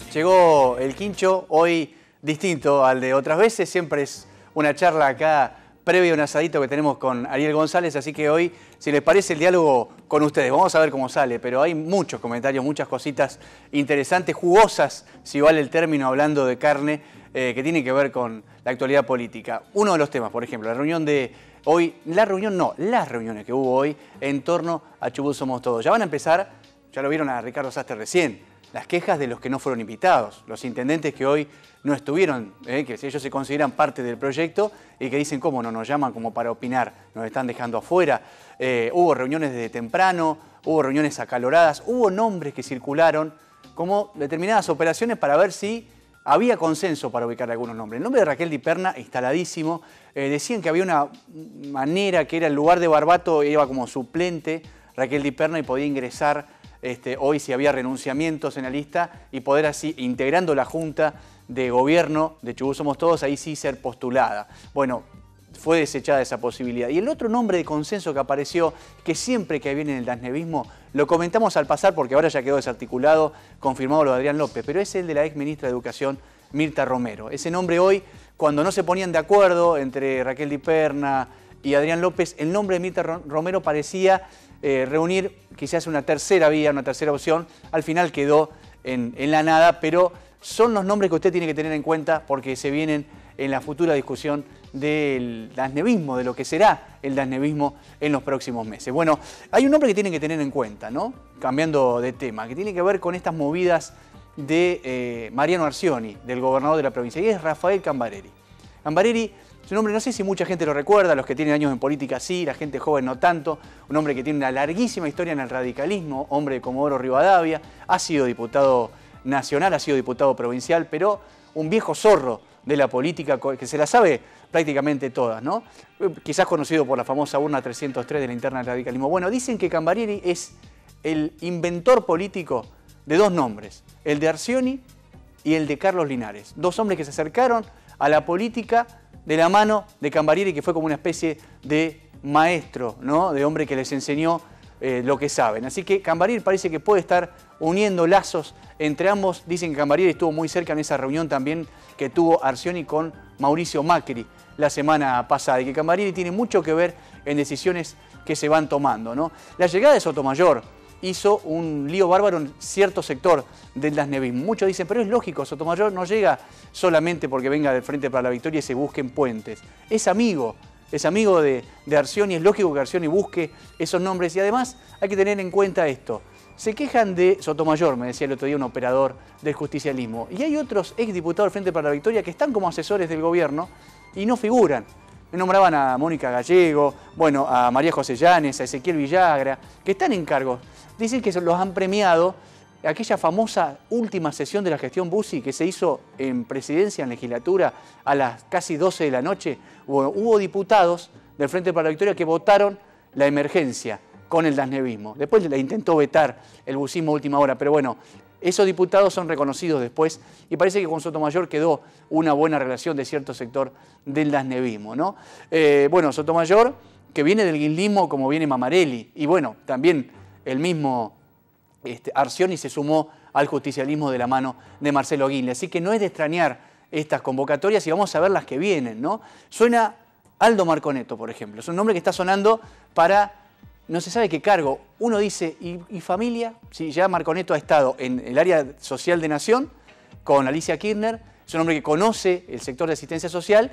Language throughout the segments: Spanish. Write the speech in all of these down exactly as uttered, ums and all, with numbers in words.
Llegó el quincho, hoy distinto al de otras veces, siempre es una charla acá previa a un asadito que tenemos con Ariel González, así que hoy, si les parece, el diálogo con ustedes. Vamos a ver cómo sale, pero hay muchos comentarios, muchas cositas interesantes, jugosas, si vale el término, hablando de carne, eh, que tienen que ver con la actualidad política. Uno de los temas, por ejemplo, la reunión de hoy, la reunión no, las reuniones que hubo hoy en torno a Chubut Somos Todos. Ya van a empezar, ya lo vieron a Ricardo Sastre recién, las quejas de los que no fueron invitados, los intendentes que hoy no estuvieron, eh, que ellos se consideran parte del proyecto y que dicen cómo no nos llaman como para opinar, nos están dejando afuera. Eh, hubo reuniones desde temprano, hubo reuniones acaloradas, hubo nombres que circularon como determinadas operaciones para ver si había consenso para ubicar algunos nombres. El nombre de Raquel Di Perna, instaladísimo, eh, decían que había una manera que era el lugar de Barbato, iba como suplente Raquel Di Perna y podía ingresar Este, hoy si había renunciamientos en la lista y poder así, integrando la Junta de Gobierno de Chubut Somos Todos, ahí sí ser postulada. Bueno, fue desechada esa posibilidad. Y el otro nombre de consenso que apareció, que siempre que viene en el dasnevismo, lo comentamos al pasar porque ahora ya quedó desarticulado, confirmado lo de Adrián López, pero es el de la ex ministra de Educación, Mirta Romero. Ese nombre hoy, cuando no se ponían de acuerdo entre Raquel Di Perna y Adrián López, el nombre de Mirta Romero parecía Eh, reunir quizás una tercera vía, una tercera opción, al final quedó en, en la nada, pero son los nombres que usted tiene que tener en cuenta porque se vienen en la futura discusión del dasnevismo, de lo que será el dasnevismo en los próximos meses. Bueno, hay un nombre que tienen que tener en cuenta, ¿no? Cambiando de tema, que tiene que ver con estas movidas de eh, Mariano Arcioni, del gobernador de la provincia, y es Rafael Cambareri. Cambareri, su nombre, no sé si mucha gente lo recuerda, los que tienen años en política sí, la gente joven no tanto, un hombre que tiene una larguísima historia en el radicalismo, hombre de Comodoro Rivadavia, ha sido diputado nacional, ha sido diputado provincial, pero un viejo zorro de la política que se la sabe prácticamente todas, ¿no? Quizás conocido por la famosa urna trescientos tres de la interna del radicalismo. Bueno, dicen que Cambareri es el inventor político de dos nombres, el de Arcioni y el de Carlos Linares, dos hombres que se acercaron a la política de la mano de Cambareri, que fue como una especie de maestro, ¿no? De hombre que les enseñó eh, lo que saben. Así que Cambareri parece que puede estar uniendo lazos entre ambos. Dicen que Cambareri estuvo muy cerca en esa reunión también que tuvo Arcioni con Mauricio Macri la semana pasada y que Cambareri tiene mucho que ver en decisiones que se van tomando, ¿no? La llegada de Sotomayor hizo un lío bárbaro en cierto sector del dasnevismo. Muchos dicen, pero es lógico, Sotomayor no llega solamente porque venga del Frente para la Victoria y se busquen puentes. Es amigo, es amigo de, de Arcioni, es lógico que Arcioni busque esos nombres. Y además hay que tener en cuenta esto. Se quejan de Sotomayor, me decía el otro día un operador del justicialismo. Y hay otros exdiputados del Frente para la Victoria que están como asesores del gobierno y no figuran. Me nombraban a Mónica Gallego, bueno, a María José Llanes, a Ezequiel Villagra, que están en cargos. Dicen que los han premiado aquella famosa última sesión de la gestión Bussi que se hizo en presidencia, en legislatura, a las casi doce de la noche. Hubo, hubo diputados del Frente para la Victoria que votaron la emergencia con el dasnevismo. Después le intentó vetar el busismo a última hora, pero bueno, esos diputados son reconocidos después y parece que con Sotomayor quedó una buena relación de cierto sector del dasnevismo, ¿no? Eh, bueno, Sotomayor, que viene del guinlismo como viene Mamarelli, y bueno, también el mismo este, Arcioni se sumó al justicialismo de la mano de Marcelo Guinle. Así que no es de extrañar estas convocatorias y vamos a ver las que vienen, ¿no? Suena Aldo Marconeto, por ejemplo. Es un nombre que está sonando para no se sabe qué cargo. Uno dice, ¿y, y familia? Sí, ya Marconeto ha estado en el área social de Nación con Alicia Kirchner. Es un hombre que conoce el sector de asistencia social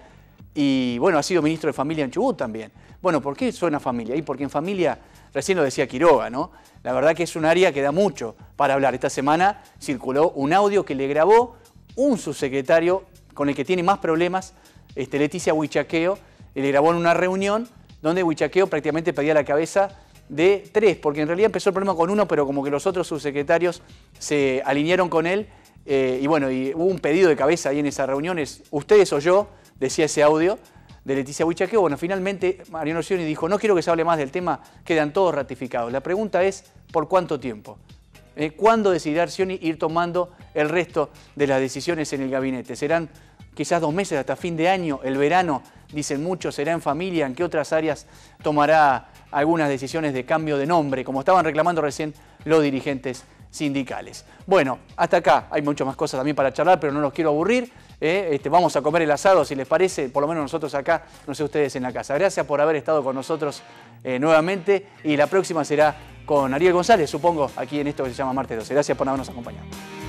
y, bueno, ha sido ministro de Familia en Chubut también. Bueno, ¿por qué suena familia? Y porque en familia, recién lo decía Quiroga, ¿no? La verdad que es un área que da mucho para hablar. Esta semana circuló un audio que le grabó un subsecretario con el que tiene más problemas, este, Leticia Huichaqueo, y le grabó en una reunión donde Huichaqueo prácticamente pedía la cabeza de tres, porque en realidad empezó el problema con uno, pero como que los otros subsecretarios se alinearon con él, eh, y bueno, y hubo un pedido de cabeza ahí en esa reunión, es ustedes o yo, decía ese audio de Leticia Huichaqueo. Bueno, finalmente Mariano Arcioni dijo, no quiero que se hable más del tema, quedan todos ratificados. La pregunta es, ¿por cuánto tiempo? ¿Eh? ¿Cuándo decidirá Arcioni ir tomando el resto de las decisiones en el gabinete? ¿Serán quizás dos meses hasta fin de año? ¿El verano, dicen muchos, será en familia? ¿En qué otras áreas tomará algunas decisiones de cambio de nombre, como estaban reclamando recién los dirigentes sindicales. Bueno, hasta acá hay muchas más cosas también para charlar, pero no los quiero aburrir. Eh, este, vamos a comer el asado, si les parece, por lo menos nosotros acá, no sé ustedes en la casa. Gracias por haber estado con nosotros eh, nuevamente y la próxima será con Ariel González, supongo, aquí en esto que se llama Martes doce. Gracias por habernos acompañado.